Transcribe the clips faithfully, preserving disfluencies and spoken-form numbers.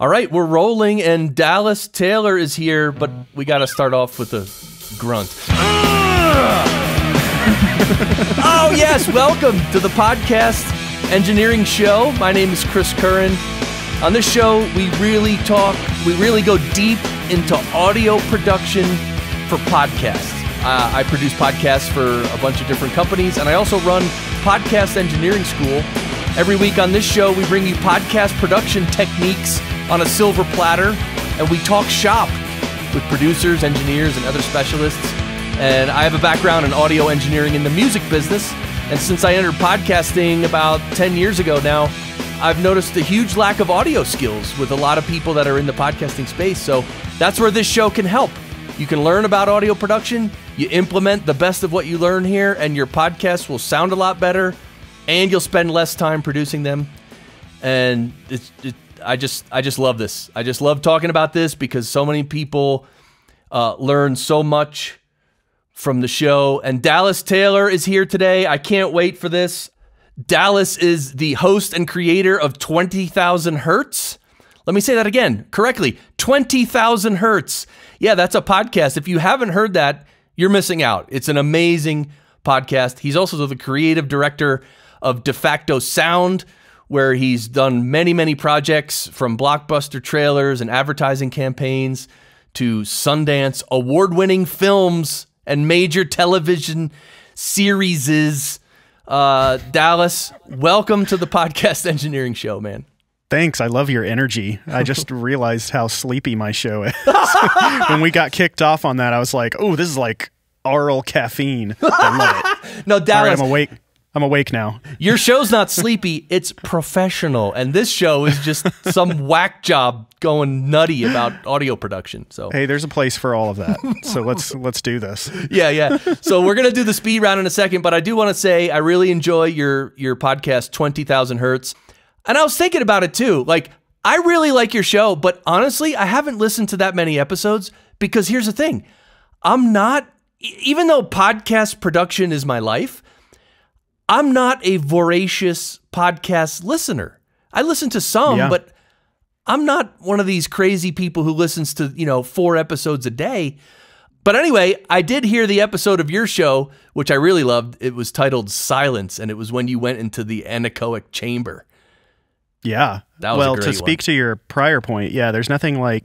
All right, we're rolling, and Dallas Taylor is here, but we got to start off with a grunt. Oh, yes, welcome to the podcast engineering show. My name is Chris Curran. On this show, we really talk, we really go deep into audio production for podcasts. Uh, I produce podcasts for a bunch of different companies, and I also run Podcast Engineering School. Every week on this show, we bring you podcast production techniques on a silver platter, and we talk shop with producers, engineers, and other specialists. And I have a background in audio engineering in the music business, and since I entered podcasting about ten years ago now, I've noticed a huge lack of audio skills with a lot of people that are in the podcasting space, so that's where this show can help. You can learn about audio production, you implement the best of what you learn here, and your podcast will sound a lot better, and you'll spend less time producing them. And it's, it, I just I just love this. I just love talking about this because so many people uh, learn so much from the show. And Dallas Taylor is here today. I can't wait for this. Dallas is the host and creator of Twenty Thousand Hertz. Let me say that again correctly. Twenty Thousand Hertz. Yeah, that's a podcast. If you haven't heard that, you're missing out. It's an amazing podcast. He's also the creative director of De Facto Sound, where he's done many, many projects from blockbuster trailers and advertising campaigns to Sundance award-winning films and major television series. Uh, Dallas, welcome to the Podcast Engineering Show, man. Thanks. I love your energy. I just realized how sleepy my show is. When we got kicked off on that, I was like, oh, this is like oral caffeine. I love it. No, Dallas. All right, I'm awake. I'm awake now. Your show's not sleepy. It's professional. And this show is just some whack job going nutty about audio production. So hey, there's a place for all of that. So let's let's do this. Yeah, yeah. So we're going to do the speed round in a second, but I do want to say I really enjoy your your podcast, Twenty Thousand Hertz. And I was thinking about it too. Like, I really like your show, but honestly, I haven't listened to that many episodes because here's the thing. I'm not, even though podcast production is my life, I'm not a voracious podcast listener. I listen to some, yeah. but I'm not one of these crazy people who listens to, you know, four episodes a day. But anyway, I did hear the episode of your show, which I really loved. It was titled Silence, and it was when you went into the anechoic chamber. Yeah. That was well, a great to speak one. to your prior point, yeah, there's nothing like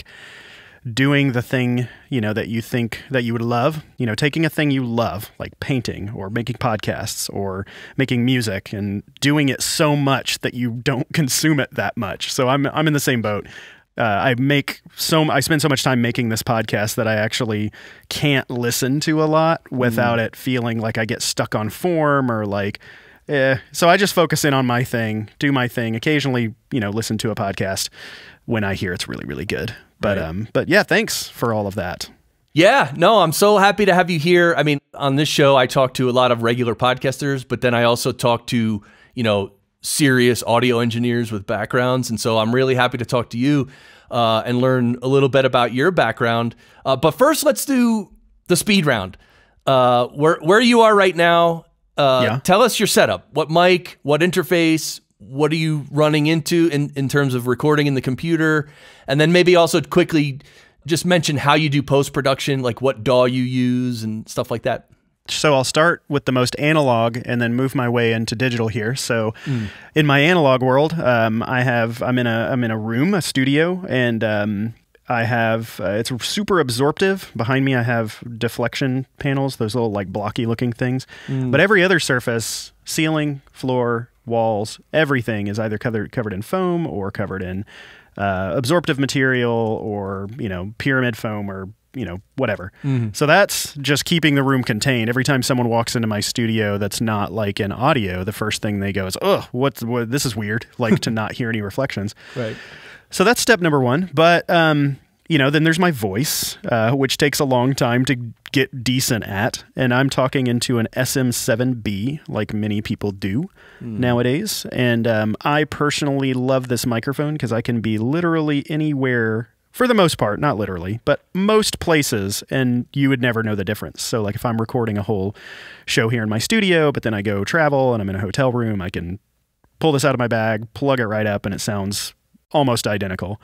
doing the thing, you know, that you think that you would love, you know, taking a thing you love, like painting or making podcasts or making music, and doing it so much that you don't consume it that much. So I'm, I'm in the same boat. Uh, I make so, I spend so much time making this podcast that I actually can't listen to a lot without mm. it feeling like I get stuck on form or like, eh. So I just focus in on my thing, do my thing, occasionally, you know, listen to a podcast when I hear it's really, really good. But, right. um, but yeah, thanks for all of that. Yeah, no, I'm so happy to have you here. I mean, on this show, I talk to a lot of regular podcasters, but then I also talk to, you know, serious audio engineers with backgrounds. And so I'm really happy to talk to you uh, and learn a little bit about your background. Uh, but first, let's do the speed round. Uh, where, where you are right now, uh, yeah. tell us your setup. What mic, what interface, what are you running into in, in terms of recording in the computer? And then maybe also quickly just mention how you do post-production, like what D A W you use and stuff like that. So I'll start with the most analog and then move my way into digital here. So mm. in my analog world, um, I have, I'm in a, I'm in a room, a studio, and um, I have, uh, it's super absorptive. Behind me, I have deflection panels, those little like blocky looking things. Mm. But every other surface, ceiling, floor, walls, everything is either covered, covered in foam or covered in uh, absorptive material or, you know, pyramid foam or, you know, whatever. Mm. So that's just keeping the room contained. Every time someone walks into my studio that's not like in audio, the first thing they go is, oh, what's, what, this is weird, like to not hear any reflections. Right. So that's step number one. But, um, you know, then there's my voice, uh, which takes a long time to get decent at. And I'm talking into an S M seven B, like many people do mm. nowadays. And um, I personally love this microphone because I can be literally anywhere, for the most part, not literally, but most places, and you would never know the difference. So like if I'm recording a whole show here in my studio, but then I go travel and I'm in a hotel room, I can pull this out of my bag, plug it right up, and it sounds almost identical.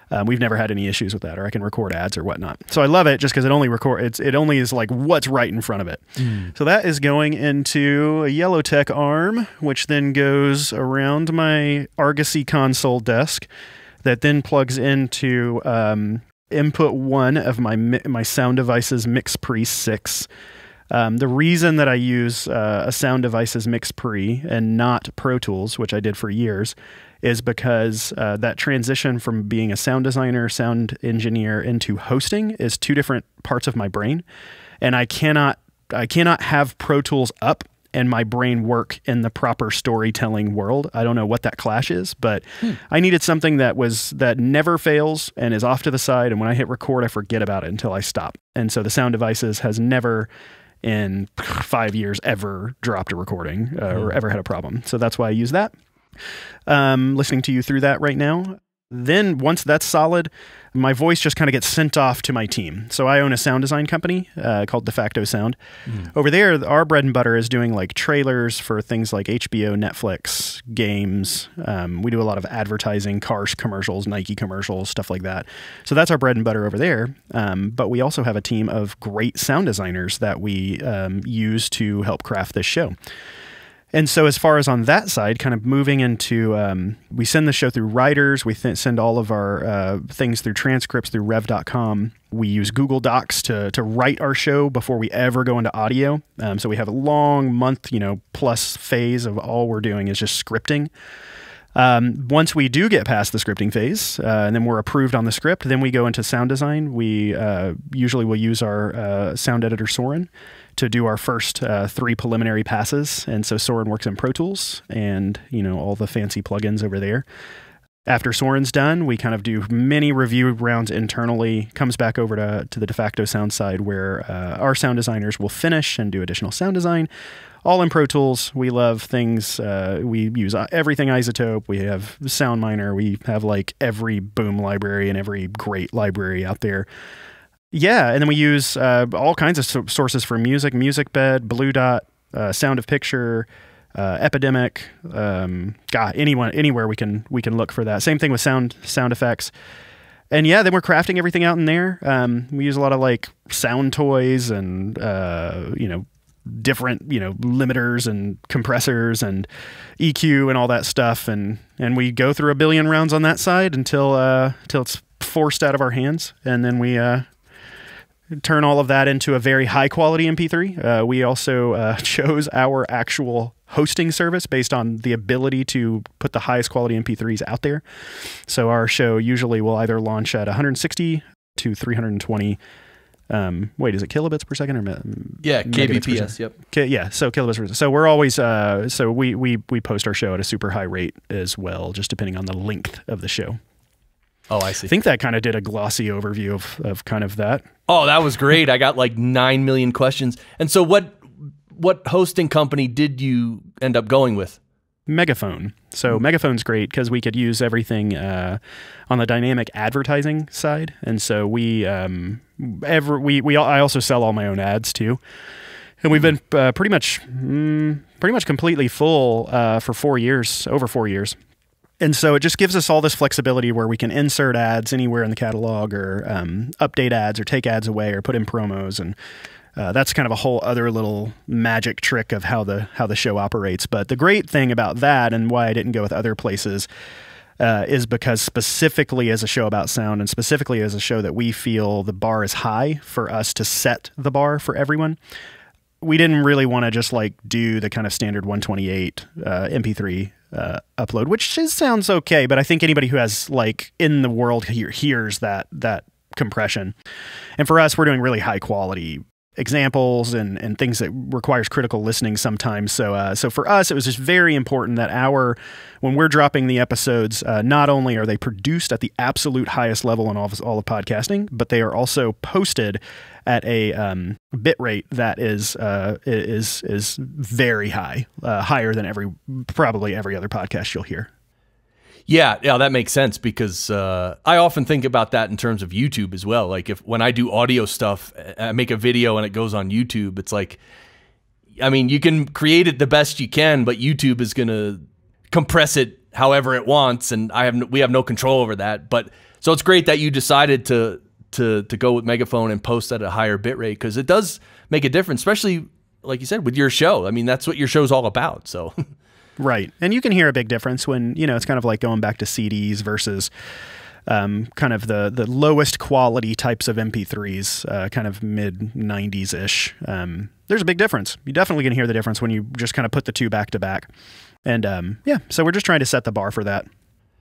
Um, we've never had any issues with that, or I can record ads or whatnot. So I love it just because it only record it's it only is like what's right in front of it. Mm. So that is going into a Yellowtec arm, which then goes around my Argosy console desk, that then plugs into um, input one of my my Sound Devices MixPre six. Um, the reason that I use uh, a Sound Devices MixPre and not Pro Tools, which I did for years, is because uh, that transition from being a sound designer, sound engineer into hosting is two different parts of my brain, and I cannot I cannot have Pro Tools up and my brain work in the proper storytelling world. I don't know what that clash is, but hmm. I needed something that was that never fails and is off to the side, and when I hit record, I forget about it until I stop. And so the Sound Devices has never in five years ever dropped a recording uh, mm. or ever had a problem. So that's why I use that. Um, listening to you through that right now. Then once that's solid, my voice just kind of gets sent off to my team. So I own a sound design company uh, called De Facto Sound. Mm. Over there, our bread and butter is doing like trailers for things like H B O, Netflix, games. Um, we do a lot of advertising, cars commercials, Nike commercials, stuff like that. So that's our bread and butter over there. Um, but we also have a team of great sound designers that we um, use to help craft this show. And so as far as on that side, kind of moving into, um, we send the show through writers. We th- send all of our uh, things through transcripts through rev dot com. We use Google Docs to to write our show before we ever go into audio. Um, so we have a long month, you know, plus phase of all we're doing is just scripting. Um, once we do get past the scripting phase, uh, and then we're approved on the script, then we go into sound design. We uh, usually will use our uh, sound editor Soren to do our first uh, three preliminary passes. And so Soren works in Pro Tools and, you know, all the fancy plugins over there. After Soren's done, we kind of do many review rounds internally, comes back over to, to the De Facto Sound side where uh, our sound designers will finish and do additional sound design, all in Pro Tools. We love things. Uh, we use everything iZotope. We have Sound Miner. We have like every boom library and every great library out there. Yeah, and then we use uh, all kinds of so sources for music, MusicBed, Blue Dot, uh, Sound of Picture, uh, Epidemic. Um, God, anyone, anywhere we can we can look for that. Same thing with sound sound effects. And yeah, then we're crafting everything out in there. Um, we use a lot of like sound toys and uh, you know different you know limiters and compressors and E Q and all that stuff. And and we go through a billion rounds on that side until uh, until it's forced out of our hands, and then we. Uh, turn all of that into a very high quality M P three. Uh, we also uh, chose our actual hosting service based on the ability to put the highest quality M P threes out there. So our show usually will either launch at one hundred sixty to three hundred twenty. Um, wait, is it kilobits per second or yeah, K B P S? Yep. K, yeah, so kilobits per second. So we're always uh, so we we we post our show at a super high rate as well, just depending on the length of the show. Oh, I see. I think that kind of did a glossy overview of, of kind of that. Oh, that was great. I got like nine million questions. And so what what hosting company did you end up going with? Megaphone. So mm-hmm. Megaphone's great because we could use everything uh, on the dynamic advertising side. And so we, um, ever, we, we, I also sell all my own ads too. And we've been uh, pretty much, mm, pretty much completely full uh, for four years, over four years. And so it just gives us all this flexibility where we can insert ads anywhere in the catalog or um, update ads or take ads away or put in promos. And uh, that's kind of a whole other little magic trick of how the how the show operates. But the great thing about that and why I didn't go with other places uh, is because specifically as a show about sound and specifically as a show that we feel the bar is high for us to set the bar for everyone, we didn't really want to just like do the kind of standard one twenty-eight uh, M P three uh, upload, which is, sounds okay, but I think anybody who has like in the world here hears that that compression. And for us, we're doing really high quality examples and and things that requires critical listening sometimes. So uh, so for us, it was just very important that our when we're dropping the episodes, uh, not only are they produced at the absolute highest level in all of, all of podcasting, but they are also posted at a um, bit rate that is uh, is is very high, uh, higher than every probably every other podcast you'll hear. Yeah, yeah, that makes sense because uh, I often think about that in terms of YouTube as well. Like if when I do audio stuff, I make a video and it goes on YouTube, it's like, I mean, you can create it the best you can, but YouTube is going to compress it however it wants, and I have no, we have no control over that. But so it's great that you decided to to to go with Megaphone and post at a higher bit rate, because it does make a difference, especially like you said with your show. I mean, that's what your show's all about. So right, and you can hear a big difference when, you know, it's kind of like going back to C Ds versus um, kind of the the lowest quality types of M P threes, uh, kind of mid nineties ish. Um, there's a big difference. You definitely can hear the difference when you just kind of put the two back to back. And um, yeah, so we're just trying to set the bar for that.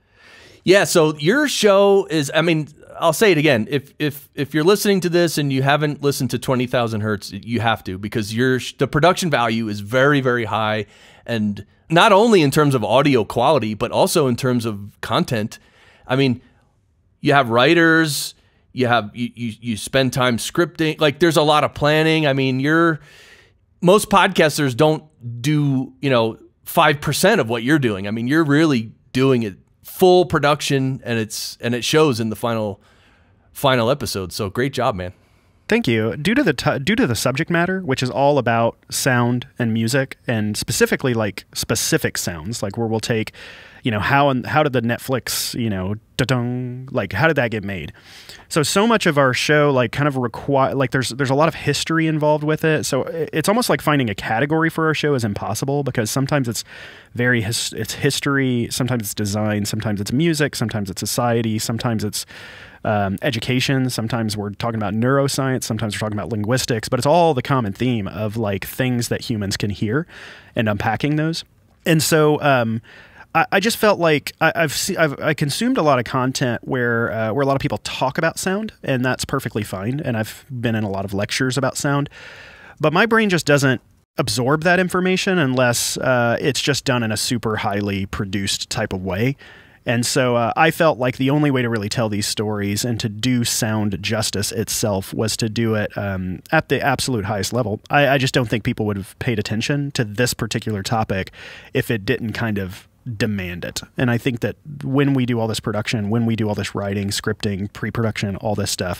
Yeah, so your show is, I mean, I'll say it again. If if if you're listening to this and you haven't listened to Twenty Thousand Hertz, you have to, because your the production value is very, very high, and not only in terms of audio quality, but also in terms of content. I mean, you have writers, you have you you, you spend time scripting. Like, there's a lot of planning. I mean, you're most podcasters don't do, you know, five percent of what you're doing. I mean, you're really doing it full production, and it's and it shows in the final final episode. So great job, man. Thank you. Due to the t due to the subject matter, which is all about sound and music, and specifically like specific sounds, like where we'll take, you know, how and how did the Netflix, you know, da-dung, like how did that get made? So so much of our show like kind of require like there's there's a lot of history involved with it. So it's almost like finding a category for our show is impossible, because sometimes it's very his, it's history, sometimes it's design, sometimes it's music, sometimes it's society, sometimes it's um, education, sometimes we're talking about neuroscience, sometimes we're talking about linguistics, but it's all the common theme of like things that humans can hear and unpacking those. And so um, I, I just felt like I, I've, see, I've I consumed a lot of content where uh, where a lot of people talk about sound, and that's perfectly fine. And I've been in a lot of lectures about sound, but my brain just doesn't absorb that information unless uh, it's just done in a super highly produced type of way. And so uh, I felt like the only way to really tell these stories and to do sound justice itself was to do it um, at the absolute highest level. I, I just don't think people would have paid attention to this particular topic if it didn't kind of demand it. And I think that when we do all this production, when we do all this writing, scripting, pre-production, all this stuff,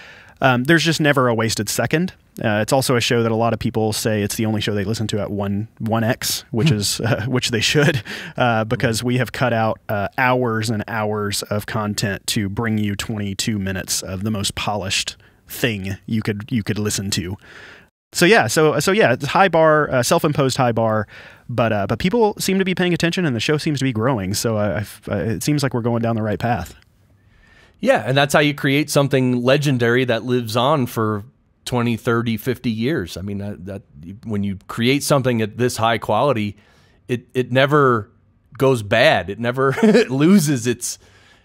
um, there's just never a wasted second. Uh, it's also a show that a lot of people say it's the only show they listen to at one one X, which is uh, which they should, uh, because we have cut out uh, hours and hours of content to bring you twenty-two minutes of the most polished thing you could you could listen to. So yeah, so so yeah, it's high bar, uh, self-imposed high bar, but uh, but people seem to be paying attention, and the show seems to be growing. So uh, I've, uh, it seems like we're going down the right path. Yeah, and that's how you create something legendary that lives on for twenty, thirty, fifty years. I mean, that, that when you create something at this high quality, it it never goes bad. It never loses its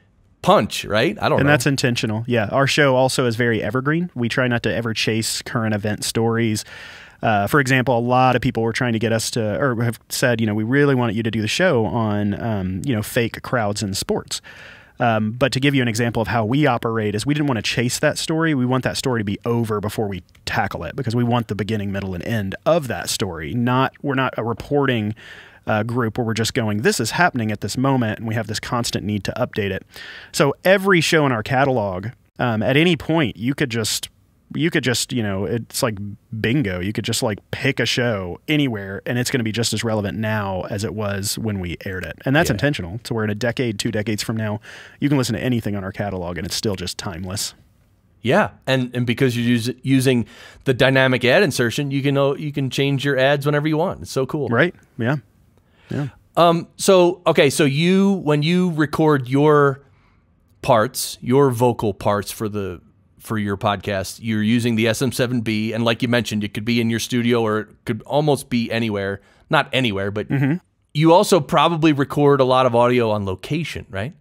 punch, right? I don't and know. And that's intentional. Yeah, our show also is very evergreen. We try not to ever chase current event stories. Uh, for example, a lot of people were trying to get us to, or have said, you know, we really want you to do the show on, um, you know, fake crowds in sports. Um, but to give you an example of how we operate is we didn't want to chase that story. We want that story to be over before we tackle it, because we want the beginning, middle, and end of that story. Not we're not a reporting uh, group where we're just going, this is happening at this moment, and we have this constant need to update it. So every show in our catalog, um, at any point, you could just you could just, you know, it's like bingo. You could just like pick a show anywhere, and it's going to be just as relevant now as it was when we aired it. And that's yeah. intentional. So we're in a decade, two decades from now, you can listen to anything on our catalog, and it's still just timeless. Yeah, and and because you're use, using the dynamic ad insertion, you can know you can change your ads whenever you want. It's so cool. Right? Yeah. Yeah. Um. So okay. So you when you record your parts, your vocal parts for the for your podcast, you're using the S M seven B, and like you mentioned, it could be in your studio or it could almost be anywhere. Not anywhere, but mm-hmm. you also probably record a lot of audio on location, right?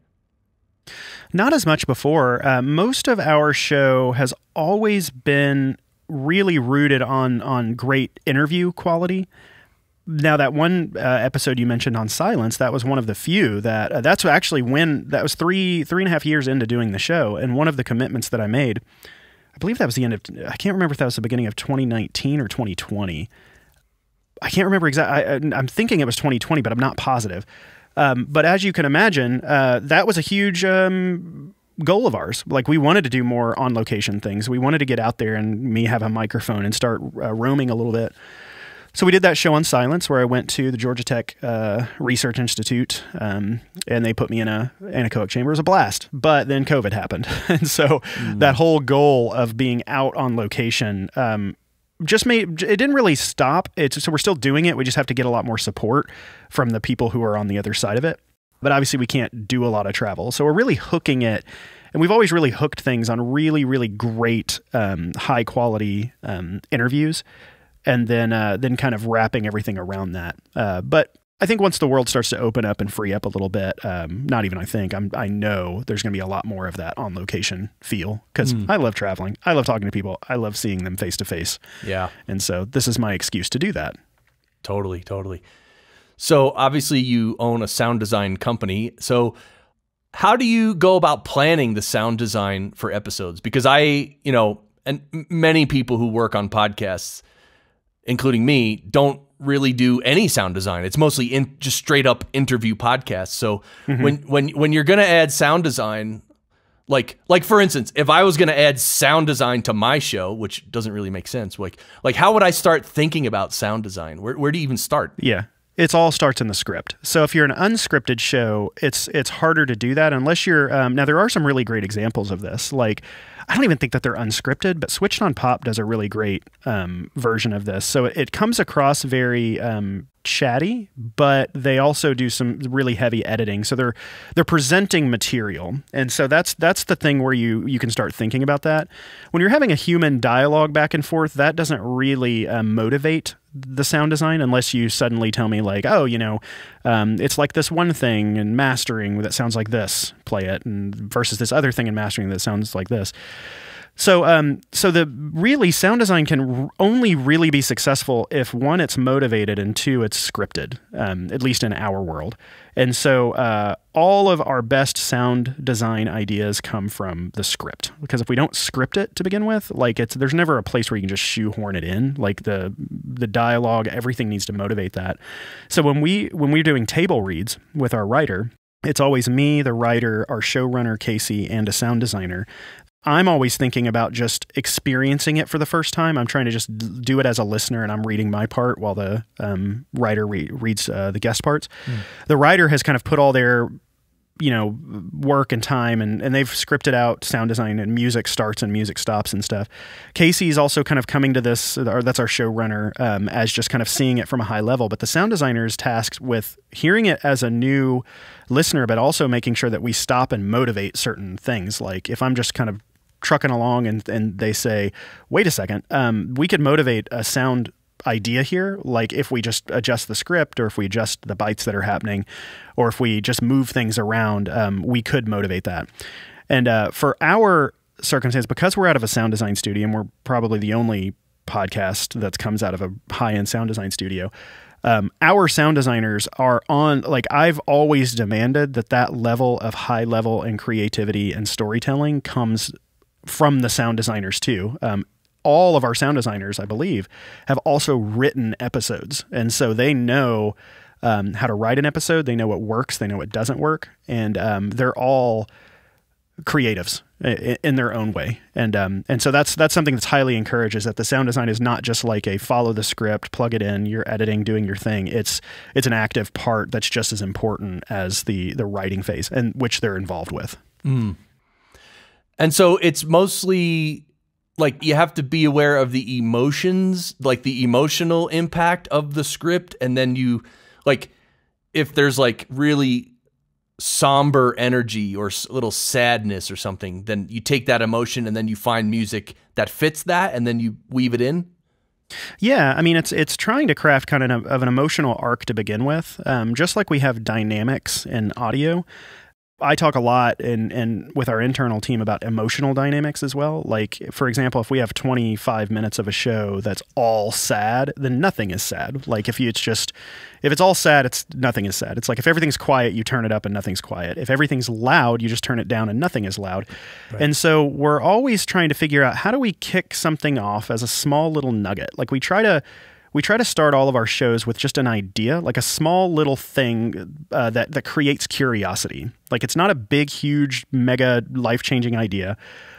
Not as much before. Uh, most of our show has always been really rooted on on great interview quality. Now, that one uh, episode you mentioned on silence, that was one of the few that uh, that's actually when that was three three and a half years into doing the show. And one of the commitments that I made, I believe that was the end of, I can't remember if that was the beginning of twenty nineteen or twenty twenty. I can't remember exactly. I'm thinking it was twenty twenty, but I'm not positive. Um, but as you can imagine, uh, that was a huge um, goal of ours. Like, we wanted to do more on location things. We wanted to get out there and me have a microphone and start uh, roaming a little bit. So we did that show on silence where I went to the Georgia Tech uh, Research Institute, um, and they put me in a anechoic chamber. It was a blast, but then COVID happened. And so mm. that whole goal of being out on location um, just made, it didn't really stop. It's, so we're still doing it. We just have to get a lot more support from the people who are on the other side of it. But obviously we can't do a lot of travel. So we're really hooking it. And we've always really hooked things on really, really great, um, high quality um, interviews. And then, uh, then kind of wrapping everything around that. Uh, but I think once the world starts to open up and free up a little bit, um, not even I think, I'm, I know there's going to be a lot more of that on location feel because mm. I love traveling. I love talking to people. I love seeing them face to face. Yeah. And so this is my excuse to do that. Totally, totally. So obviously you own a sound design company. So how do you go about planning the sound design for episodes? Because I, you know, and many people who work on podcasts, including me, don't really do any sound design. It's mostly in just straight up interview podcasts. So mm-hmm. when when when you're gonna add sound design, like like for instance, if I was gonna add sound design to my show, which doesn't really make sense, like like how would I start thinking about sound design? Where where do you even start? Yeah. It's all starts in the script. So if you're an unscripted show, it's it's harder to do that unless you're, um, now there are some really great examples of this. Like, I don't even think that they're unscripted, but Switched on Pop does a really great um, version of this. So it, it comes across very um, chatty, but they also do some really heavy editing. So they're they're presenting material. And so that's that's the thing where you, you can start thinking about that. When you're having a human dialogue back and forth, that doesn't really um, motivate the sound design unless you suddenly tell me like, oh, you know, um, it's like this one thing in mastering that sounds like this, play it, and versus this other thing in mastering that sounds like this. So, um, so the really sound design can only really be successful if one, it's motivated, and two, it's scripted, um, at least in our world. And so, uh, all of our best sound design ideas come from the script, because if we don't script it to begin with, like it's, there's never a place where you can just shoehorn it in. Like the, the dialogue, everything needs to motivate that. So when we, when we're doing table reads with our writer, it's always me, the writer, our showrunner, Casey, and a sound designer. I'm always thinking about just experiencing it for the first time. I'm trying to just do it as a listener, and I'm reading my part while the um, writer re reads uh, the guest parts. Mm. The writer has kind of put all their, you know, work and time, and, and they've scripted out sound design, and music starts and music stops and stuff. Casey's also kind of coming to this, or that's our showrunner, um, as just kind of seeing it from a high level. But the sound designer is tasked with hearing it as a new listener, but also making sure that we stop and motivate certain things. Like if I'm just kind of trucking along and, and they say, wait a second, um, we could motivate a sound idea here. Like if we just adjust the script, or if we adjust the bytes that are happening, or if we just move things around, um, we could motivate that. And uh, for our circumstance, because we're out of a sound design studio, and we're probably the only podcast that comes out of a high-end sound design studio, Um, our sound designers are on, like I've always demanded that that level of high level and creativity and storytelling comes from the sound designers too. Um, all of our sound designers, I believe, have also written episodes. And so they know um, how to write an episode. They know what works. They know what doesn't work. And um, they're all creatives in their own way. And um, and so that's that's something that's highly encouraged, is that the sound design is not just like a follow the script, plug it in, you're editing, doing your thing. It's it's an active part that's just as important as the the writing phase, and which they're involved with. Mm. And so it's mostly like you have to be aware of the emotions, like the emotional impact of the script, and then you like if there's like really somber energy or a little sadness or something, then you take that emotion and then you find music that fits that, and then you weave it in. Yeah, I mean, it's it's trying to craft kind of, of an emotional arc to begin with, um, just like we have dynamics in audio. I talk a lot in, in with our internal team about emotional dynamics as well. Like, for example, if we have twenty-five minutes of a show that's all sad, then nothing is sad. Like if you, it's just, if it's all sad, it's nothing is sad. It's like if everything's quiet, you turn it up and nothing's quiet. If everything's loud, you just turn it down and nothing is loud. Right. And so we're always trying to figure out, how do we kick something off as a small little nugget? Like we try to We try to start all of our shows with just an idea, like a small little thing uh, that, that creates curiosity. Like it's not a big, huge, mega life-changing idea,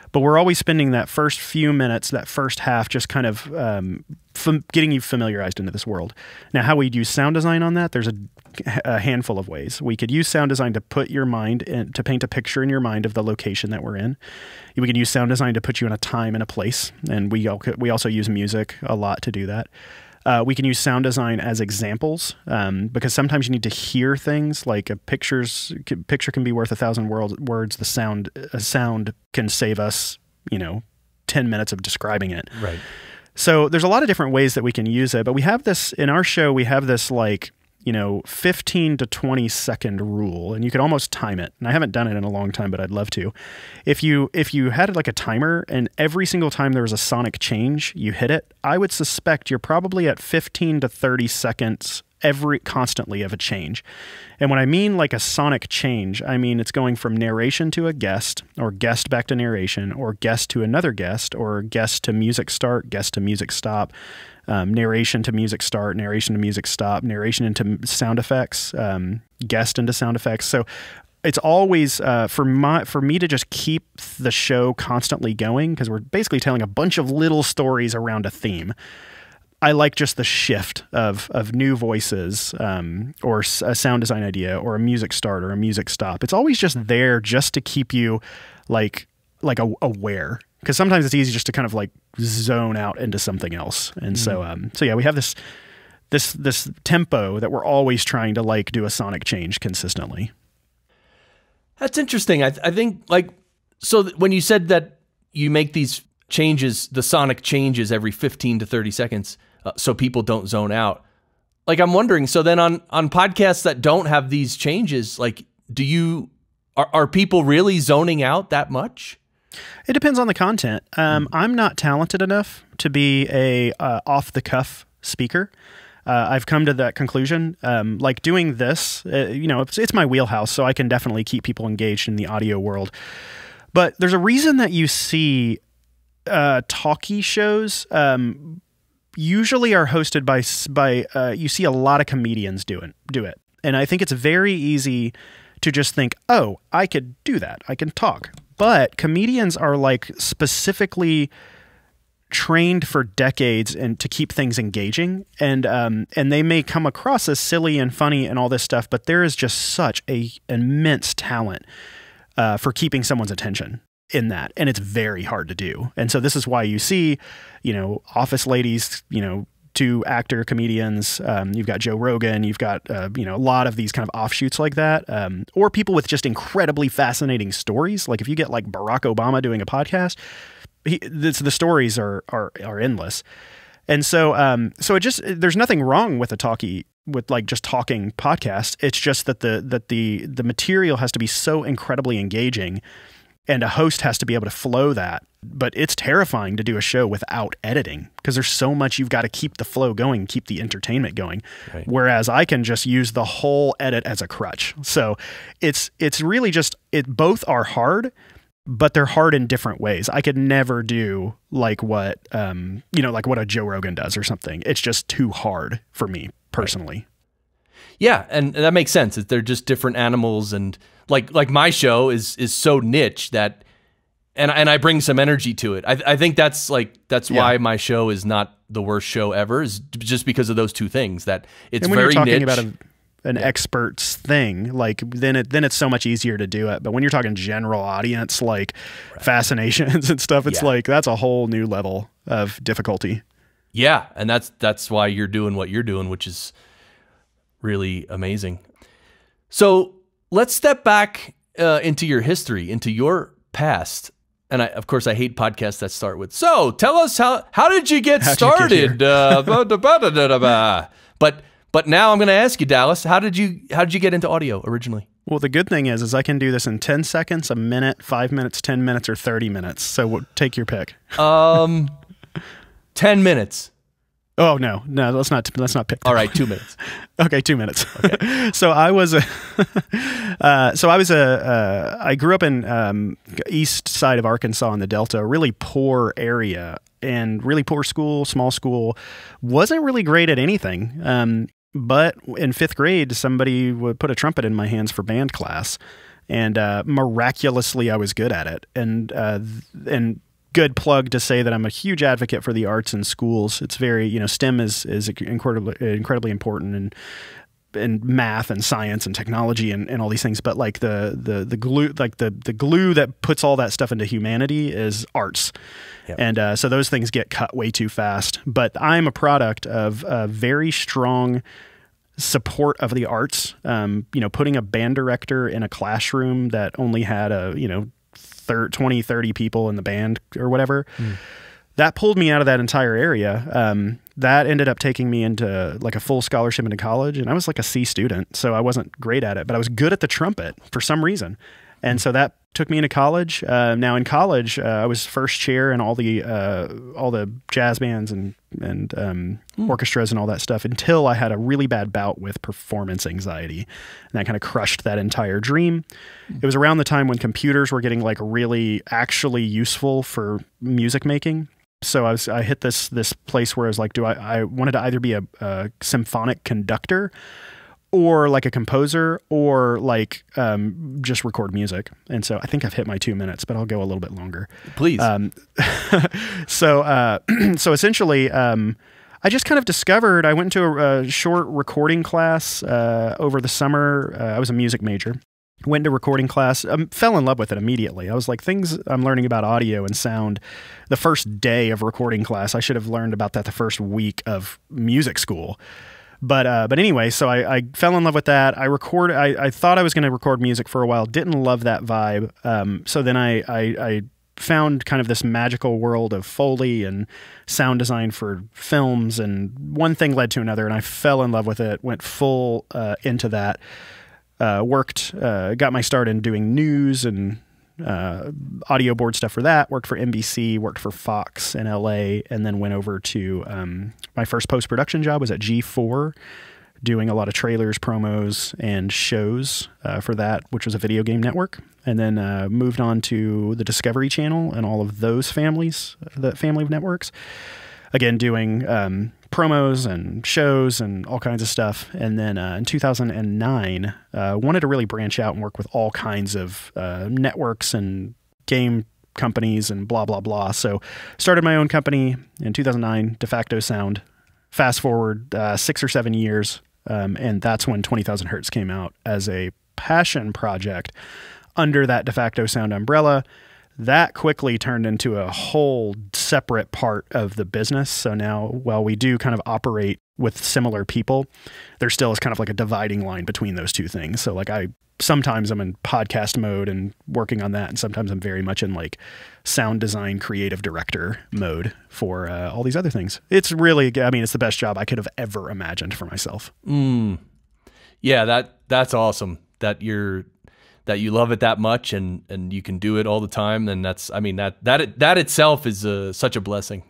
But we're always spending that first few minutes, that first half, just kind of um, fam- getting you familiarized into this world. Now, how we'd use sound design on that, there's a, a handful of ways. We could use sound design to put your mind in, to paint a picture in your mind of the location that we're in. We could use sound design to put you in a time and a place, and we all, we also use music a lot to do that. Uh, we can use sound design as examples um, because sometimes you need to hear things like a picture's picture can be worth a thousand words. The sound a sound can save us, you know, ten minutes of describing it. Right. So there's a lot of different ways that we can use it, but we have this in our show. We have this like, you know, fifteen to twenty second rule, and you could almost time it. And I haven't done it in a long time, but I'd love to. If you if you had like a timer and every single time there was a sonic change, you hit it, I would suspect you're probably at fifteen to thirty seconds every constantly of a change. And when I mean like a sonic change, I mean it's going from narration to a guest, or guest back to narration, or guest to another guest, or guest to music start, guest to music stop. Um, narration to music start, narration to music stop, narration into sound effects, um, guest into sound effects. So it's always uh, for my for me to just keep the show constantly going, because we're basically telling a bunch of little stories around a theme. I like just the shift of of new voices, um, or a sound design idea, or a music start, or a music stop. It's always just there just to keep you like like a, aware. Because sometimes it's easy just to kind of like zone out into something else, and mm. so um, so yeah, we have this this this tempo that we're always trying to like do a sonic change consistently. That's interesting. I, th I think like so th when you said that you make these changes, the sonic changes every fifteen to thirty seconds, uh, so people don't zone out. Like I'm wondering, so then on on podcasts that don't have these changes, like do you are are people really zoning out that much? It depends on the content. Um, mm. I'm not talented enough to be a uh, off-the-cuff speaker. Uh, I've come to that conclusion. Um, like doing this, uh, you know, it's, it's my wheelhouse, so I can definitely keep people engaged in the audio world. But there's a reason that you see uh, talkie shows um, usually are hosted by by. Uh, you see a lot of comedians do it. Do it, and I think it's very easy to just think, oh, I could do that. I can talk. But comedians are like specifically trained for decades and to keep things engaging, and um, and they may come across as silly and funny and all this stuff, but there is just such a immense talent uh, for keeping someone's attention in that, and it's very hard to do. And so this is why you see, you know, office ladies, you know, two actor comedians. Um, you've got Joe Rogan. You've got uh, you know, a lot of these kind of offshoots like that, um, or people with just incredibly fascinating stories. Like if you get like Barack Obama doing a podcast, he, this, the stories are are are endless. And so um, so it just there's nothing wrong with a talkie with like just talking podcast. It's just that the that the the material has to be so incredibly engaging, and a host has to be able to flow that. But it's terrifying to do a show without editing, because there's so much you've got to keep the flow going, keep the entertainment going. Right. Whereas I can just use the whole edit as a crutch. So it's it's really just, it both are hard, but they're hard in different ways. I could never do like what, um, you know, like what a Joe Rogan does or something. It's just too hard for me personally. Right. Yeah, and that makes sense. They're just different animals, and like like my show is is so niche that, and and I bring some energy to it. I I think that's like that's yeah. why my show is not the worst show ever, is just because of those two things. That it's and when very you're talking niche. about a, an yeah. expert's thing, like then it then it's so much easier to do it. But when you're talking general audience, like right. fascinations and stuff, it's yeah. like that's a whole new level of difficulty. Yeah, and that's that's why you're doing what you're doing, which is really amazing. So let's step back uh, into your history, into your past. And I, of course, I hate podcasts that start with, so tell us how, how did you get How'd started? You get uh, bah, bah, bah, bah, bah, bah. But, but now I'm going to ask you, Dallas, how did you, how did you get into audio originally? Well, the good thing is, is I can do this in ten seconds, a minute, five minutes, ten minutes, or thirty minutes. So we'll take your pick. Um, ten minutes. Oh no, no, let's not let's not pick. All right, two minutes. Okay, two minutes. Okay. so I was a, uh, so I was a, uh, I grew up in um, east side of Arkansas in the Delta, a really poor area and really poor school, small school. Wasn't really great at anything. Um, but in fifth grade, somebody would put a trumpet in my hands for band class. and uh, miraculously I was good at it. And uh, and good plug to say that I'm a huge advocate for the arts in schools. It's very, you know, STEM is is incredibly incredibly important, and and math and science and technology and, and all these things. But like the the the glue, like the the glue that puts all that stuff into humanity is arts. Yep. And uh, so those things get cut way too fast. But I'm a product of a very strong support of the arts. Um, you know, putting a band director in a classroom that only had a, you know, twenty, thirty people in the band or whatever, mm. that pulled me out of that entire area. Um, that ended up taking me into like a full scholarship into college, and I was like a C student, so I wasn't great at it, but I was good at the trumpet for some reason. And so that took me into college. Uh, now in college, uh, I was first chair in all the uh, all the jazz bands and and um, mm. orchestras and all that stuff until I had a really bad bout with performance anxiety, and that kind of crushed that entire dream. Mm. It was around the time when computers were getting like really actually useful for music making. So I was I hit this this place where I was like, do I I wanted to either be a, a symphonic conductor, or like a composer, or like um, just record music. And so I think I've hit my two minutes, but I'll go a little bit longer. Please. Um, so uh, so essentially, um, I just kind of discovered, I went to a, a short recording class uh, over the summer. Uh, I was a music major. Went to recording class, um, fell in love with it immediately. I was like, things I'm learning about audio and sound the first day of recording class, I should have learned about that the first week of music school. But uh, but anyway, so I, I fell in love with that. I record. I, I thought I was going to record music for a while. Didn't love that vibe. Um, so then I, I I found kind of this magical world of Foley and sound design for films, and one thing led to another, and I fell in love with it. Went full uh, into that. Uh, worked, uh, got my start in doing news and uh, audio board stuff for that. Worked for N B C, worked for Fox in L A, and then went over to um, my first post-production job was at G four, doing a lot of trailers, promos, and shows uh, for that, which was a video game network. And then uh, moved on to the Discovery Channel and all of those families, that family of networks. Again, doing um, promos and shows and all kinds of stuff. And then uh, in two thousand nine, uh, wanted to really branch out and work with all kinds of uh, networks and game companies and blah, blah, blah. So started my own company in two thousand nine, De Facto Sound. Fast forward uh, six or seven years, um, and that's when Twenty Thousand Hertz came out as a passion project under that De Facto Sound umbrella. That quickly turned into a whole separate part of the business. So now, while we do kind of operate with similar people, there still is kind of like a dividing line between those two things. So like I, sometimes I'm in podcast mode and working on that. And sometimes I'm very much in like sound design, creative director mode for uh, all these other things. It's really, I mean, it's the best job I could have ever imagined for myself. Mm. Yeah, that that's awesome that you're, that you love it that much and, and you can do it all the time. Then that's, I mean, that, that, that itself is uh, such a blessing.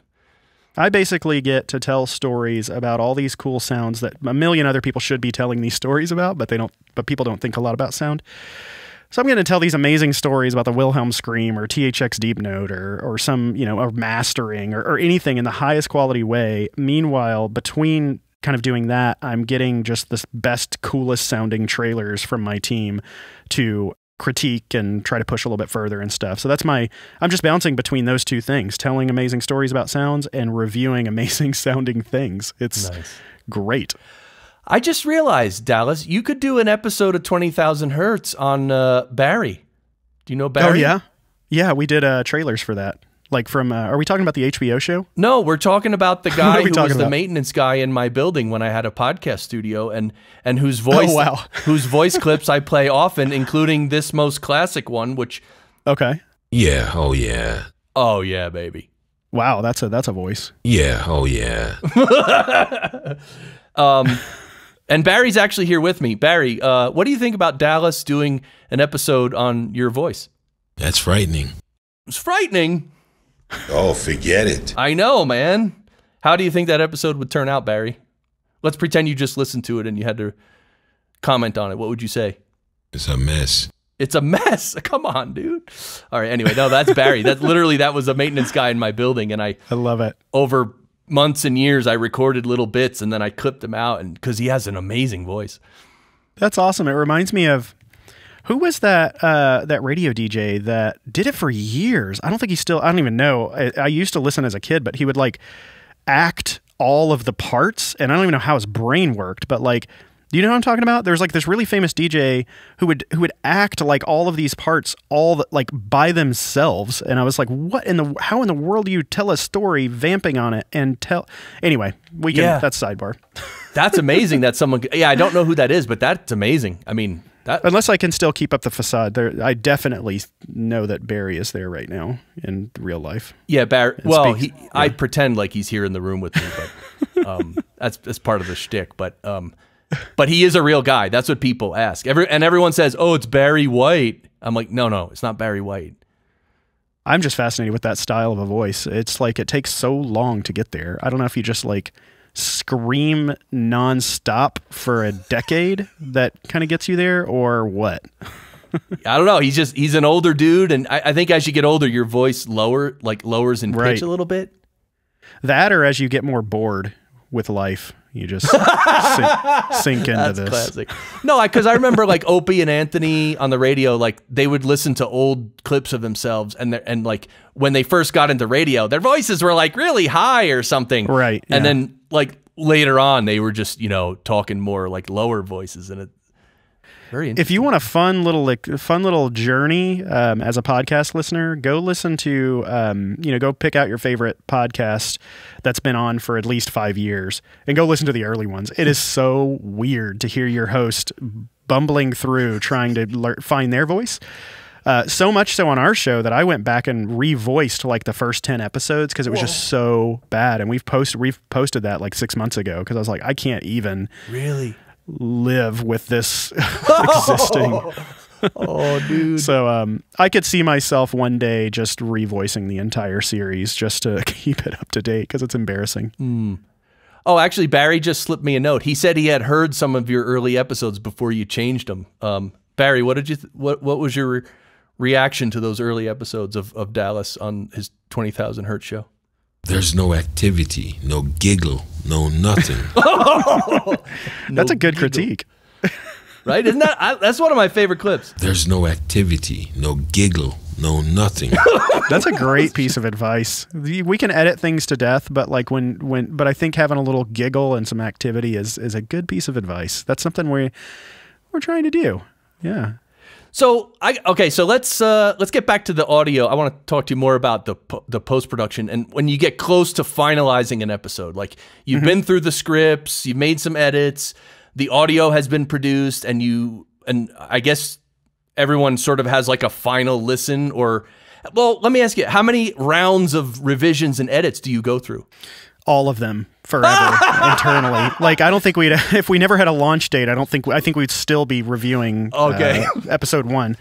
I basically get to tell stories about all these cool sounds that a million other people should be telling these stories about, but they don't, but people don't think a lot about sound. So I'm going to tell these amazing stories about the Wilhelm Scream or T H X Deep Note or, or some, you know, or mastering or, or anything in the highest quality way. Meanwhile, between kind of doing that, I'm getting just the best, coolest sounding trailers from my team to critique and try to push a little bit further and stuff. So that's my, I'm just bouncing between those two things, telling amazing stories about sounds and reviewing amazing sounding things. It's nice. Great. I just realized, Dallas, you could do an episode of Twenty Thousand Hertz on uh, Barry. Do you know Barry? Oh, yeah. Yeah, we did uh, trailers for that. Like from, uh, are we talking about the H B O show? No, we're talking about the guy who was about? the maintenance guy in my building when I had a podcast studio, and and whose voice, oh, wow. whose voice clips I play often, including this most classic one, which. Okay. Yeah. Oh yeah. Oh yeah, baby. Wow, that's a that's a voice. Yeah. Oh yeah. um, and Barry's actually here with me. Barry, uh, what do you think about Dallas doing an episode on your voice? That's frightening. It's frightening. Oh, forget it. I know, man. How do you think that episode would turn out, Barry? Let's pretend you just listened to it and you had to comment on it. What would you say? It's a mess. It's a mess. Come on, dude. All right. Anyway, no, that's Barry. That literally, that was a maintenance guy in my building. And I, I love it. Over months and years, I recorded little bits and then I clipped them out, and because he has an amazing voice. That's awesome. It reminds me of Who was that uh, that radio D J that did it for years? I don't think he still, I don't even know. I, I used to listen as a kid, but he would like act all of the parts, and I don't even know how his brain worked, but like, do you know what I'm talking about? There's like this really famous D J who would who would act like all of these parts all the, like by themselves, and I was like, what in the, how in the world do you tell a story vamping on it and tell, anyway, we can, Yeah. that's sidebar. That's amazing that someone, yeah, I don't know who that is, but that's amazing. I mean, that, Unless I can still keep up the facade, there, I definitely know that Barry is there right now in real life. yeah, Barry, well, speaks- he, I pretend like he's here in the room with me, but um, that's, that's part of the shtick, but, um, but he is a real guy. That's what people ask. Every, and everyone says, oh, it's Barry White. I'm like, no, no, it's not Barry White. I'm just fascinated with that style of a voice. It's like it takes so long to get there. I don't know if you just like scream nonstop for a decade that kind of gets you there, or what. I don't know. He's just, he's an older dude. And I, I think as you get older, your voice lower, like lowers in pitch Right. a little bit. That, or as you get more bored with life, you just sink, sink into That's this. classic. No, because I, I remember like Opie and Anthony on the radio, like they would listen to old clips of themselves, and they're- and like when they first got into radio, their voices were like really high or something, Right, And yeah. then like later on, they were just, you know, talking more like lower voices, and it very interesting. If you want a fun little like fun little journey um, as a podcast listener, go listen to um, you know go pick out your favorite podcast that's been on for at least five years and go listen to the early ones. It is so weird to hear your host bumbling through trying to lear- find their voice. Uh, so much so on our show that I went back and revoiced like the first ten episodes because it was just so bad. And we've posted we've posted that like six months ago because I was like, I can't even really. live with this existing. Oh, dude. So um, I could see myself one day just revoicing the entire series just to keep it up to date because it's embarrassing. Oh, actually, Barry just slipped me a note. He said he had heard some of your early episodes before you changed them. Um, Barry, what did you? Th- what What was your re- reaction to those early episodes of, of Dallas on his Twenty Thousand Hertz show? There's no activity, no giggle, no nothing. That's a good giggle. critique. Right? Isn't that? I, that's one of my favorite clips. There's no activity, no giggle, no nothing. That's a great piece of advice. The- We can edit things to death, but like when when but I think having a little giggle and some activity is is a good piece of advice. That's something we we're trying to do. Yeah. So I okay, so let's uh, let's get back to the audio. I want to talk to you more about the po- the post production and when you get close to finalizing an episode. Like you've Mm-hmm. been through the scripts, you've made some edits, the audio has been produced, and you and I guess everyone sort of has like a final listen. Or well, let me ask you, how many rounds of revisions and edits do you go through? All of them forever internally. Like I don't think we'd if we never had a launch date. I don't think I think we'd still be reviewing Okay. uh, episode one.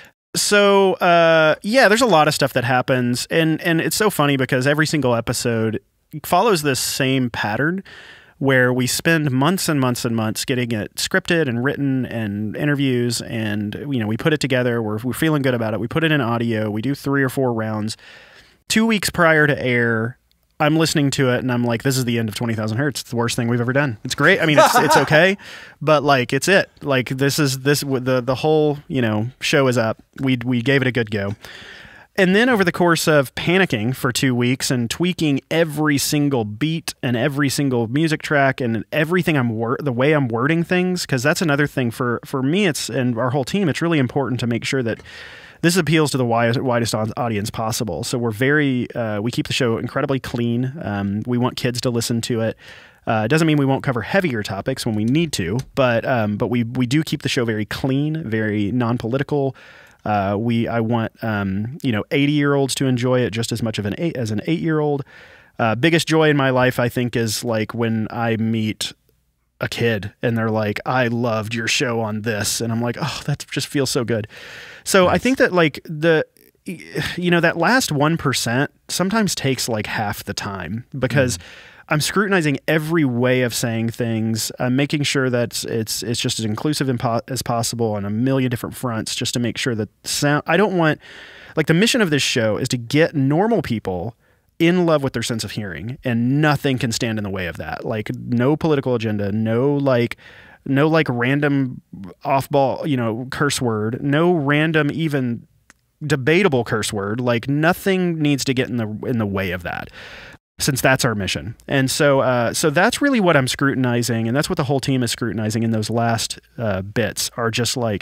So uh, yeah, there's a lot of stuff that happens, and and it's so funny because every single episode follows this same pattern where we spend months and months and months getting it scripted and written and interviews, and you know we put it together. We're we're feeling good about it. We put it in audio. We do three or four rounds. Two weeks prior to air, I'm listening to it and I'm like, this is the end of Twenty Thousand Hertz. It's the worst thing we've ever done. It's great. I mean, it's it's okay, but like, it's it. Like, this is this the the whole you know show is up. We we gave it a good go, and then over the course of panicking for two weeks and tweaking every single beat and every single music track and everything I'm wor- the way I'm wording things, because that's another thing for for me. It's and our whole team. It's really important to make sure that this appeals to the widest, widest audience possible. So we're very, uh, we keep the show incredibly clean. Um, we want kids to listen to it. Uh, it doesn't mean we won't cover heavier topics when we need to, but um, but we we do keep the show very clean, very non-political. Uh, we I want um, you know eighty-year-olds to enjoy it just as much of an eight as an eight-year-old. Uh, biggest joy in my life, I think, is like when I meet a kid and they're like, I loved your show on this. And I'm like, oh, that just feels so good. So nice. I think that like the, you know, that last one percent sometimes takes like half the time because mm. I'm scrutinizing every way of saying things. I'm making sure that it's, it's just as inclusive impo- as possible on a million different fronts just to make sure that sound, I don't want, like the mission of this show is to get normal people in love with their sense of hearing, and nothing can stand in the way of that. Like no political agenda, no like no like random off-ball, you know, curse word, no random even debatable curse word. Like nothing needs to get in the in the way of that, since that's our mission. And so uh, so that's really what I'm scrutinizing, and that's what the whole team is scrutinizing in those last uh, bits, are just like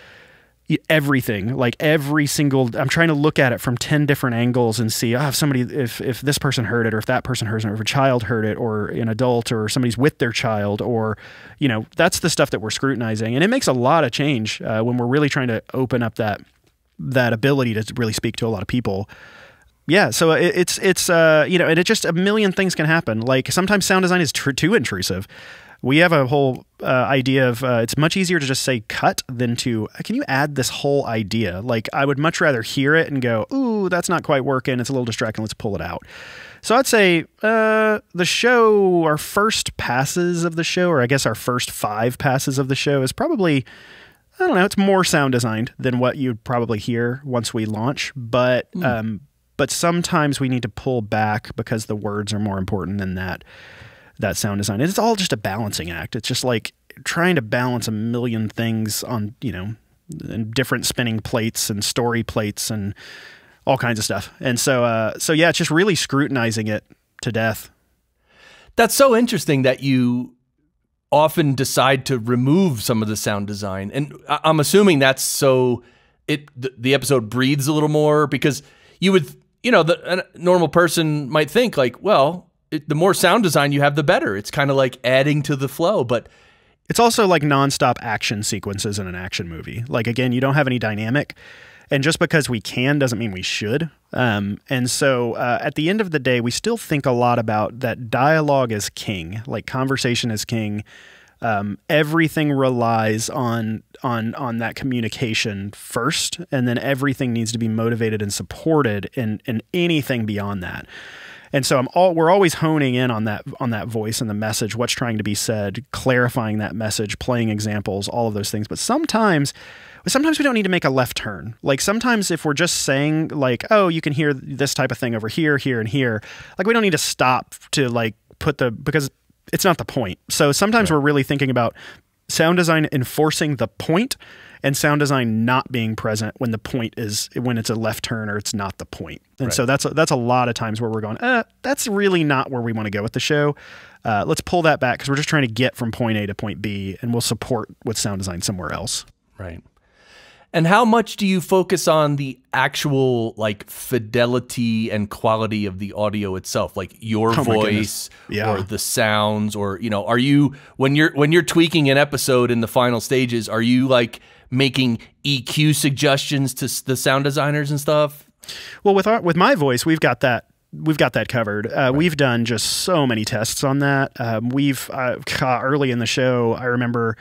everything, like every single, I'm trying to look at it from ten different angles and see, oh, if somebody, if, if this person heard it, or if that person heard it, or if a child heard it, or an adult, or somebody's with their child, or, you know, that's the stuff that we're scrutinizing. And it makes a lot of change uh, when we're really trying to open up that, that ability to really speak to a lot of people. Yeah. So it, it's, it's, uh, you know, and it just, a million things can happen. Like sometimes sound design is tr- too intrusive. We have a whole uh, idea of uh, it's much easier to just say cut than to, can you add this whole idea? Like I would much rather hear it and go, ooh, that's not quite working. It's a little distracting. Let's pull it out. So I'd say uh, the show, our first passes of the show, or I guess our first five passes of the show is probably, I don't know, it's more sound designed than what you'd probably hear once we launch. But, mm. um, but sometimes we need to pull back because the words are more important than that. that sound design. It's all just a balancing act. It's just like trying to balance a million things on, you know, and different spinning plates and story plates and all kinds of stuff. And so, uh, so yeah, it's just really scrutinizing it to death. That's so interesting that you often decide to remove some of the sound design. And I'm assuming that's so it, the, the episode breathes a little more, because you would, you know, the a normal person might think like, well, It, the more sound design you have, the better. It's kind of like adding to the flow, but it's also like nonstop action sequences in an action movie. Like, again, you don't have any dynamic, and just because we can doesn't mean we should. Um, and so uh, at the end of the day, we still think a lot about that dialogue is king, like conversation is king. Um, everything relies on, on, on that communication first, and then everything needs to be motivated and supported in, in anything beyond that. And so I'm all, we're always honing in on that, on that voice and the message, what's trying to be said, clarifying that message, playing examples, all of those things. But sometimes, sometimes we don't need to make a left turn. Like sometimes if we're just saying like, oh, you can hear this type of thing over here, here, and here, like we don't need to stop to like put the, because it's not the point. So sometimes right. we're really thinking about sound design enforcing the point, and sound design not being present when the point is, when it's a left turn or it's not the point. And right. so that's a, that's a lot of times where we're going, uh, that's really not where we want to go with the show. Uh, let's pull that back, because we're just trying to get from point A to point B, and we'll support with sound design somewhere else. Right. And how much do you focus on the actual like fidelity and quality of the audio itself, like your oh voice yeah. or the sounds, or, you know, are you, when you're, when you're tweaking an episode in the final stages, are you like making E Q suggestions to the sound designers and stuff? Well, with our, with my voice, we've got that. We've got that covered. Uh, right. We've done just so many tests on that. Um, we've uh, early in the show, I remember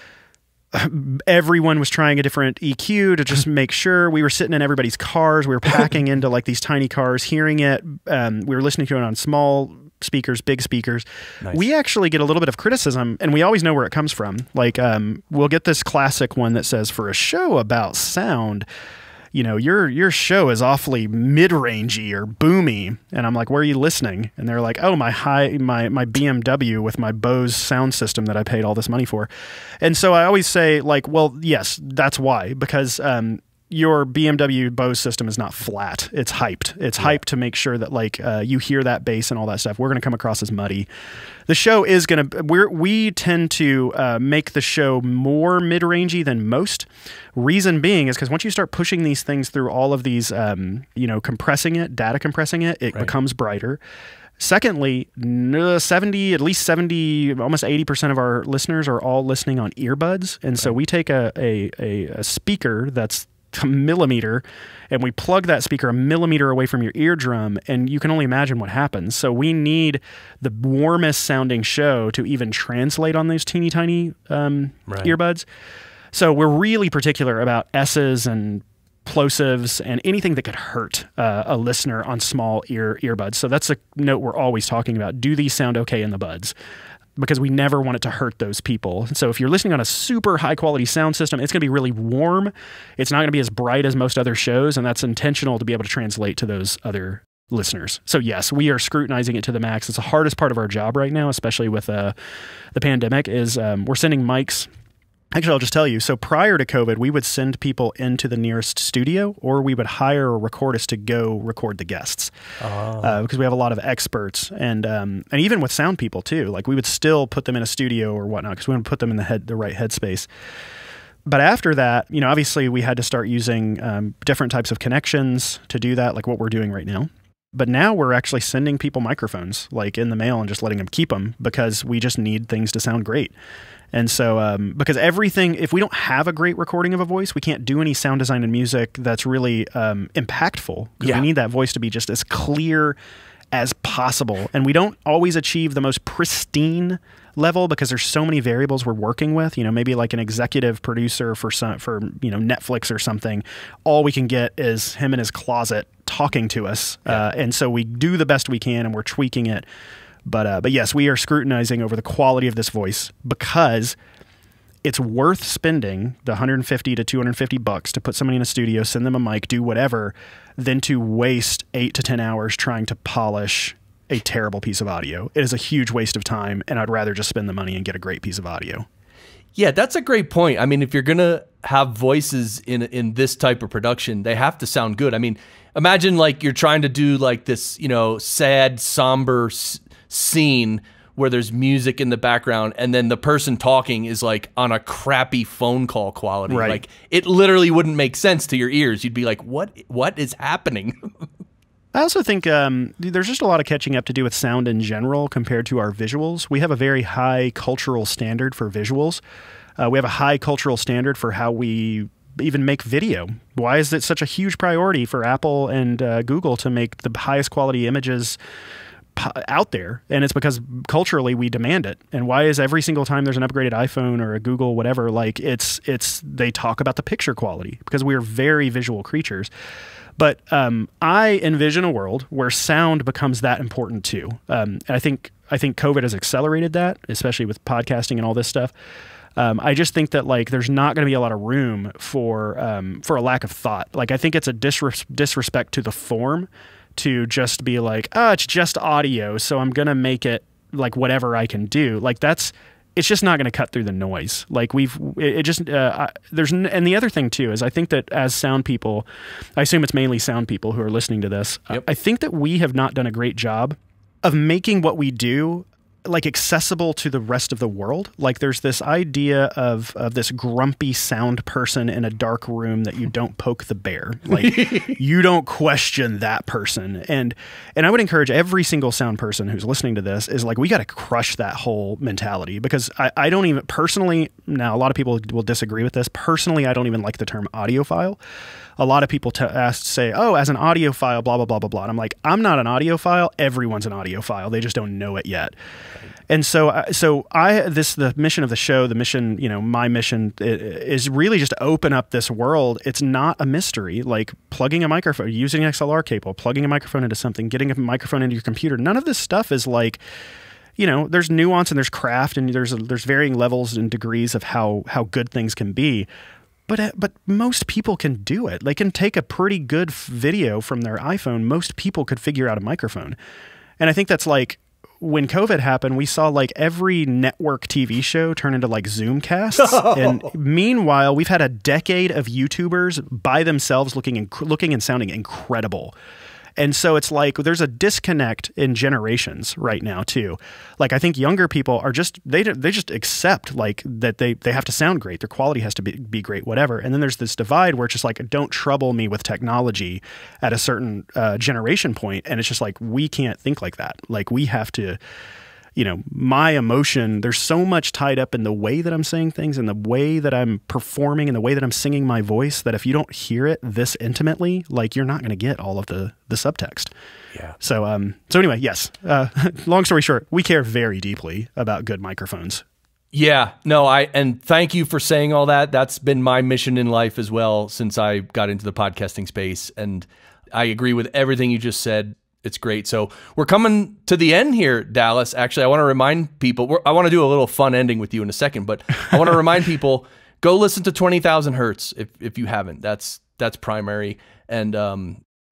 everyone was trying a different E Q to just make sure. We were sitting in everybody's cars. We were packing into like these tiny cars, hearing it. Um, we were listening to it on small speakers, big speakers. Nice. We actually get a little bit of criticism, and we always know where it comes from. Like um, we'll get this classic one that says, for a show about sound, you know, your your show is awfully mid-rangey or boomy. And I'm like, where are you listening? And they're like, oh, my high my my B M W with my Bose sound system that I paid all this money for. And so I always say, like, well, yes, that's why, because um, your B M W Bose system is not flat. It's hyped. It's yeah. hyped to make sure that like uh, you hear that bass and all that stuff. We're going to come across as muddy. The show is going to, we're, we tend to uh, make the show more mid-rangey than most. Reason being is because once you start pushing these things through all of these, um, you know, compressing it, data compressing it, it right. becomes brighter. Secondly, seventy, at least seventy, almost eighty percent of our listeners are all listening on earbuds. And right. so we take a, a, a, a speaker that's a millimeter, and we plug that speaker a millimeter away from your eardrum, and you can only imagine what happens. So we need the warmest sounding show to even translate on those teeny tiny um, right. earbuds. So we're really particular about S's and plosives and anything that could hurt uh, a listener on small ear earbuds. So that's a note we're always talking about. Do these sound okay in the buds? Because we never want it to hurt those people. So if you're listening on a super high quality sound system, it's going to be really warm. It's not going to be as bright as most other shows, and that's intentional to be able to translate to those other listeners. So yes, we are scrutinizing it to the max. It's the hardest part of our job right now, especially with uh, the pandemic, is um, we're sending mics. Actually, I'll just tell you. So prior to COVID, we would send people into the nearest studio, or we would hire a recordist to go record the guests. Oh. Uh, because we have a lot of experts, and um, and even with sound people too. Like we would still put them in a studio or whatnot because we want to put them in the head, the right headspace. But after that, you know, obviously we had to start using um, different types of connections to do that, like what we're doing right now. But now we're actually sending people microphones like in the mail and just letting them keep them because we just need things to sound great. And so, um, because everything, if we don't have a great recording of a voice, we can't do any sound design and music that's really um, impactful, because yeah. we need that voice to be just as clear as possible. And we don't always achieve the most pristine level because there's so many variables we're working with. You know, maybe like an executive producer for some, for you know Netflix or something. All we can get is him in his closet talking to us, yeah. uh, and so we do the best we can, and we're tweaking it. But uh, but yes, we are scrutinizing over the quality of this voice because it's worth spending the one hundred fifty to two hundred fifty bucks to put somebody in a studio, send them a mic, do whatever, than to waste eight to ten hours trying to polish a terrible piece of audio. It is a huge waste of time, and I'd rather just spend the money and get a great piece of audio. Yeah, that's a great point. I mean, if you're gonna have voices in in this type of production, they have to sound good. I mean, imagine like you're trying to do like this, you know, sad, somber s scene where there's music in the background, and then the person talking is like on a crappy phone call quality. Right. Like it literally wouldn't make sense to your ears. You'd be like, "What? What is happening?" I also think um, there's just a lot of catching up to do with sound in general compared to our visuals. We have a very high cultural standard for visuals. Uh, we have a high cultural standard for how we even make video. Why is it such a huge priority for Apple and uh, Google to make the highest quality images out there? And it's because culturally we demand it. And why is every single time there's an upgraded iPhone or a Google whatever, like it's it's they talk about the picture quality because we are very visual creatures. But um, I envision a world where sound becomes that important too. Um, and I think I think COVID has accelerated that, especially with podcasting and all this stuff. Um, I just think that like there's not going to be a lot of room for um, for a lack of thought. Like I think it's a disres disrespect to the form to just be like, oh, it's just audio, so I'm going to make it like whatever I can do. Like that's, it's just not going to cut through the noise. Like we've, it, it just, uh, I, there's, and the other thing too, is I think that as sound people, I assume it's mainly sound people who are listening to this. Yep. I think that we have not done a great job of making what we do like accessible to the rest of the world. Like there's this idea of, of this grumpy sound person in a dark room that you don't poke the bear. Like you don't question that person. And, and I would encourage every single sound person who's listening to this is like, we got to crush that whole mentality, because I, I don't even personally, now a lot of people will disagree with this. Personally, I don't even like the term audiophile. A lot of people ask, say, oh, as an audiophile, blah, blah, blah, blah, blah. And I'm like, I'm not an audiophile. Everyone's an audiophile. They just don't know it yet. And so, so I, this, the mission of the show, the mission, you know, my mission is really just to open up this world. It's not a mystery, like plugging a microphone, using an X L R cable, plugging a microphone into something, getting a microphone into your computer. None of this stuff is like, you know, there's nuance and there's craft and there's, there's varying levels and degrees of how, how good things can be. But, but most people can do it. They can take a pretty good video from their iPhone. Most people could figure out a microphone. And I think that's like, when COVID happened, we saw like every network T V show turn into like Zoomcasts. Oh. And meanwhile, we've had a decade of YouTubers by themselves looking, looking and sounding incredible. And so it's like there's a disconnect in generations right now too. Like I think younger people are just, they they just accept like that they they have to sound great, their quality has to be, be great, whatever. And then there's this divide where it's just like, don't trouble me with technology at a certain uh, generation point. And it's just like, we can't think like that. Like we have to, you know, my emotion, there's so much tied up in the way that I'm saying things and the way that I'm performing and the way that I'm singing my voice, that if you don't hear it this intimately, like you're not going to get all of the, the subtext. Yeah. So, um, so anyway, yes, uh, long story short, we care very deeply about good microphones. Yeah, no, I, and thank you for saying all that. That's been my mission in life as well since I got into the podcasting space. And I agree with everything you just said. It's great. So we're coming to the end here, Dallas. Actually, I want to remind people, we're, I want to do a little fun ending with you in a second, but I want to remind people, go listen to Twenty Thousand Hertz if, if you haven't. That's that's primary. And um,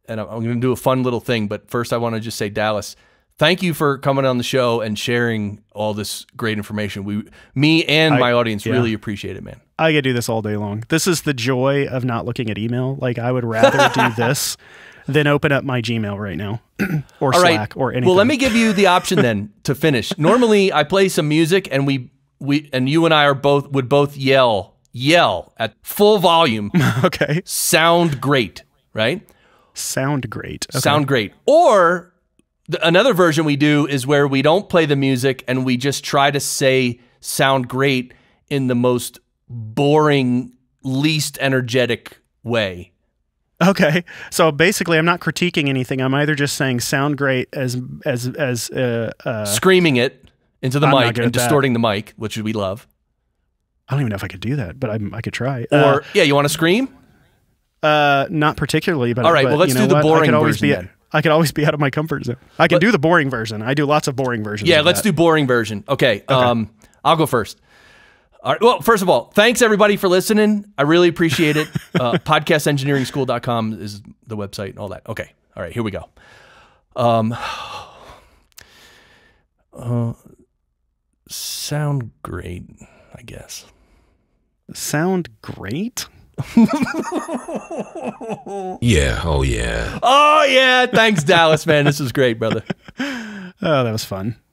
and I'm going to do a fun little thing. But first, I want to just say, Dallas, thank you for coming on the show and sharing all this great information. We, me and I, my audience yeah. really appreciate it, man. I could do this all day long. This is the joy of not looking at email. Like, I would rather do this than open up my Gmail right now or all Slack right. or anything. Well, let me give you the option then to finish. Normally, I play some music and we we and you and I are both would both yell yell at full volume. Okay. Sound great, right? Sound great. Okay. Sound great. Or the, another version we do is where we don't play the music and we just try to say sound great in the most boring, least energetic way. Okay. So basically, I'm not critiquing anything. I'm either just saying sound great as as as uh, uh, screaming it into the I'm not mic good and at that. distorting the mic, which we love. I don't even know if I could do that, but I I could try. Or Uh, yeah, you want to scream? Uh, not particularly, but all right. but, Well, let's you know do the what? boring I could always version be. then. I could always be out of my comfort zone. I can But- do the boring version. I do lots of boring versions. Yeah, of let's that. do boring version. Okay. Um, I'll go first. All right. Well, first of all, thanks everybody for listening. I really appreciate it. Uh, podcast engineering school dot com is the website and all that. Okay. All right. Here we go. Um, uh, sound great, I guess. Sound great. Yeah, oh yeah. Oh yeah. Thanks, Dallas, man. This is great, brother. Oh, that was fun.